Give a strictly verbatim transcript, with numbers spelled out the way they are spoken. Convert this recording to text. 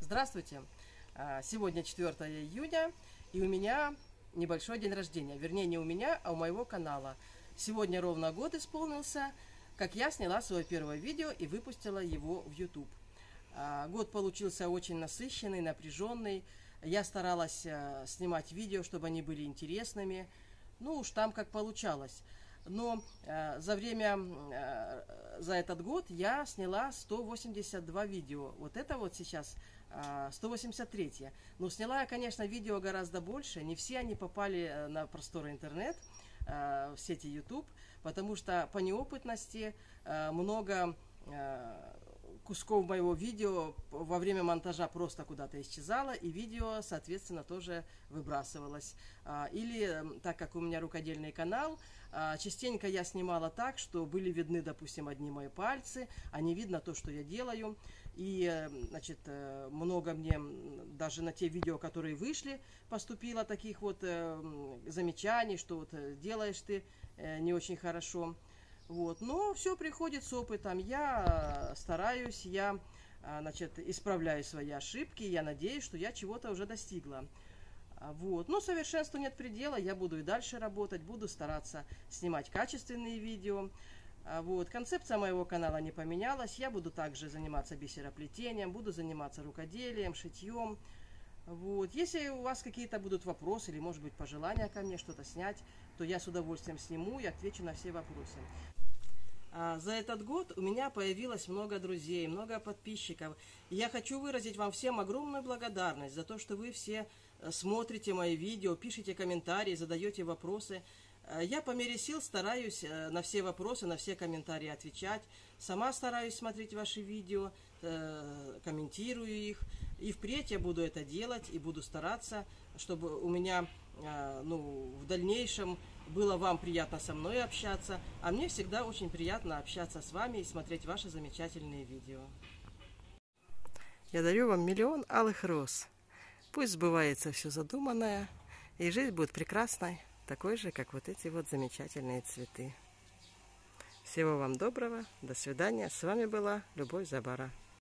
Здравствуйте! Сегодня четвёртое июня, и у меня небольшой день рождения. Вернее, не у меня, а у моего канала. Сегодня ровно год исполнился, как я сняла свое первое видео и выпустила его в YouTube. Год получился очень насыщенный, напряженный. Я старалась снимать видео, чтобы они были интересными. Ну уж там как получалось. Но э, за время, э, за этот год я сняла сто восемьдесят два видео. Вот это вот сейчас э, сто восемьдесят третье. Но сняла я, конечно, видео гораздо больше. Не все они попали на просторы интернет, э, в сети YouTube, потому что по неопытности э, много э, кусков моего видео во время монтажа просто куда-то исчезало, и видео, соответственно, тоже выбрасывалось. Или, так как у меня рукодельный канал, частенько я снимала так, что были видны, допустим, одни мои пальцы, а не видно то, что я делаю. И, значит, много мне даже на те видео, которые вышли, поступило таких вот замечаний, что вот делаешь ты не очень хорошо. Вот. Но все приходит с опытом. Я стараюсь, я, значит, исправляю свои ошибки. Я надеюсь, что я чего-то уже достигла. Вот. Но совершенству нет предела. Я буду и дальше работать, буду стараться снимать качественные видео. Вот. Концепция моего канала не поменялась. Я буду также заниматься бисероплетением, буду заниматься рукоделием, шитьем. Вот. Если у вас какие-то будут вопросы или, может быть, пожелания ко мне что-то снять, то я с удовольствием сниму и отвечу на все вопросы. А за этот год у меня появилось много друзей, много подписчиков. И я хочу выразить вам всем огромную благодарность за то, что вы все смотрите мои видео, пишите комментарии, задаете вопросы. Я по мере сил стараюсь на все вопросы, на все комментарии отвечать. Сама стараюсь смотреть ваши видео, комментирую их. И впредь я буду это делать и буду стараться, чтобы у меня, ну, в дальнейшем было вам приятно со мной общаться. А мне всегда очень приятно общаться с вами и смотреть ваши замечательные видео. Я дарю вам миллион алых роз. Пусть сбывается все задуманное, и жизнь будет прекрасной, такой же, как вот эти вот замечательные цветы. Всего вам доброго, до свидания. С вами была Любовь Забара.